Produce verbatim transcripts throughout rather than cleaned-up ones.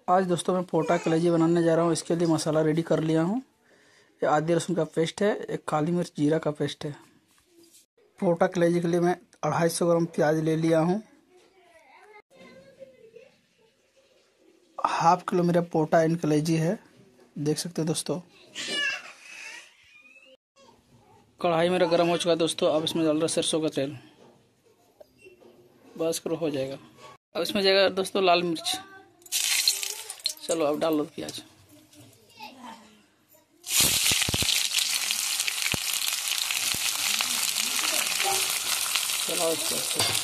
आज दोस्तों मैं पोटा कलेजी बनाने जा रहा हूँ। इसके लिए मसाला रेडी कर लिया हूँ। ये आदि लहसुन का पेस्ट है, एक काली मिर्च जीरा का पेस्ट है। पोटा कलेजी के लिए मैं अढ़ाई सौ ग्राम प्याज ले लिया हूँ। हाफ किलो मेरा पोटा इन कलेजी है, देख सकते हैं दोस्तों। कढ़ाई मेरा गर्म हो चुका है दोस्तों। अब इसमें डाल रहा सरसों का तेल, बस करो हो जाएगा। अब इसमें जाएगा दोस्तों लाल मिर्च। चलो अब डाल लो प्याज। चलाओ इसको अच्छे से।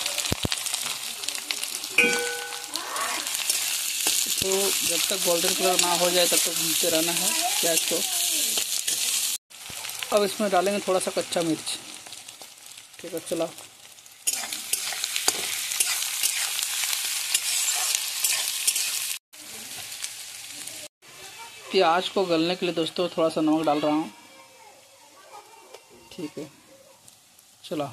तो जब तक गोल्डन कलर ना हो जाए तब तक भूनते रहना है प्याज को। अब इसमें डालेंगे थोड़ा सा कच्चा मिर्च। ठीक है, चलाओ। प्याज को गलने के लिए दोस्तों थोड़ा सा नमक डाल रहा हूँ। ठीक है, चला।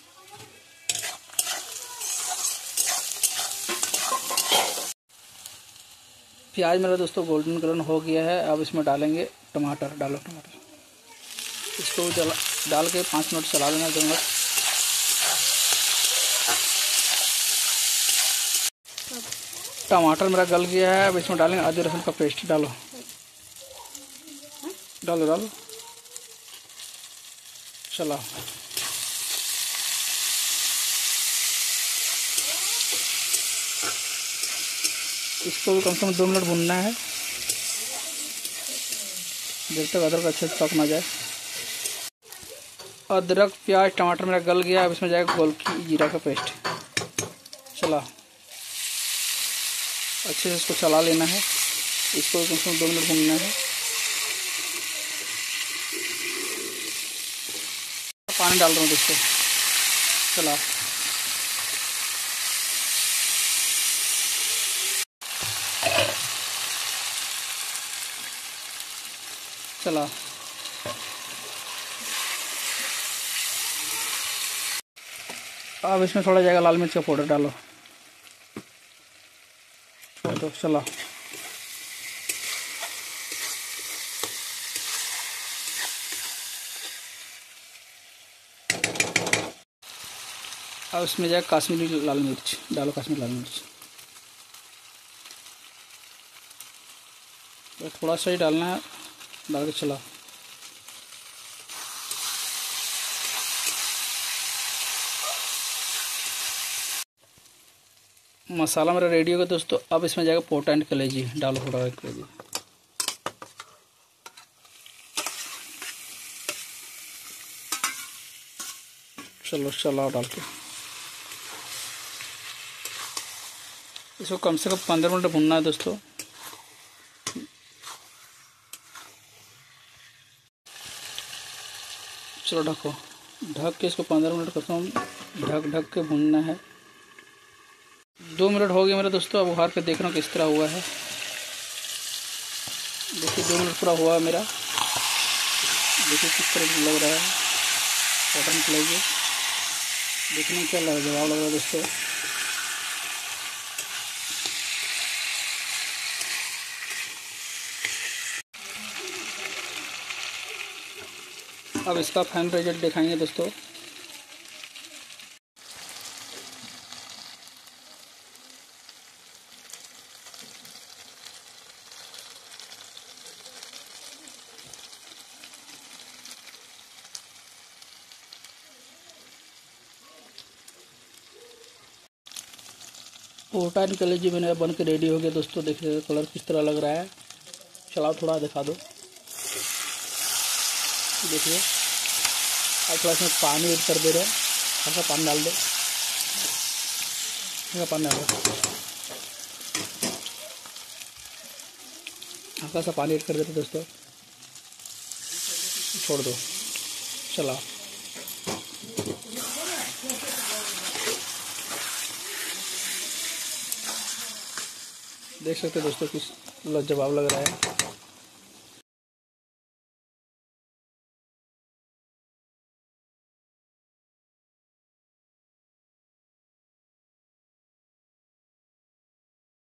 प्याज मेरा दोस्तों गोल्डन कलर हो गया है। अब इसमें डालेंगे टमाटर। डालो टमाटर। इसको जला डाल के पाँच मिनट चला लेना। दो मिनट। टमाटर मेरा गल गया है। अब इसमें डालेंगे अदरक लहसुन का पेस्ट। डालो डालो डालो चला। इसको भी कम से कम दो मिनट भूनना है, जब तक अदरक अच्छे से पक ना जाए। अदरक प्याज टमाटर मेरा गल गया। अब इसमें जाएगा गोलकी जीरा का पेस्ट। चला, अच्छे से इसको चला लेना है। इसको कम से कम दो मिनट भूनना है। पानी डाल रहा हूँ दोस्तों। चला, चला। अब इसमें थोड़ा जाएगा लाल मिर्च का पाउडर। डालो तो चला। अब इसमें जाएगा कश्मीरी लाल मिर्च। डालो कश्मीरी लाल मिर्च। तो थोड़ा सा ही डालना है, डाल के चला। मसाला मेरा रेडी हो गया दोस्तों। अब इसमें जाएगा पोटा एंड कलेजी। डालो पोटा एंड कलेजी। चलो चलाओ डाल के। इसको कम से कम पंद्रह मिनट भूनना है दोस्तों। चलो ढको। ढक के इसको पंद्रह मिनट कम ढक ढक के भूनना है। दो मिनट हो गया मेरा दोस्तों। अब उखाड़ के देख रहा हूँ किस तरह हुआ है। देखिए दो मिनट पूरा हुआ है मेरा। देखिए किस तरह लग रहा है। कॉटन कलेजी देखने में क्या लग जवाब लग रहा है दोस्तों। अब इसका फाइनल रिजल्ट दिखाएंगे दोस्तों। पोटा एंड कलेजी मैंने बन के रेडी हो गया दोस्तों। देखिए कलर किस तरह लग रहा है। चलाओ थोड़ा दिखा दो। देखिए अब थोड़ा इसमें पानी ऐड कर दे रहे हैं। हल्का पानी डाल दो। हल्का पानी डाल दो। हल्का सा पानी ऐड कर देते दोस्तों। छोड़ दो। चला, देख सकते हैं दोस्तों किस लाजवाब लग रहा है।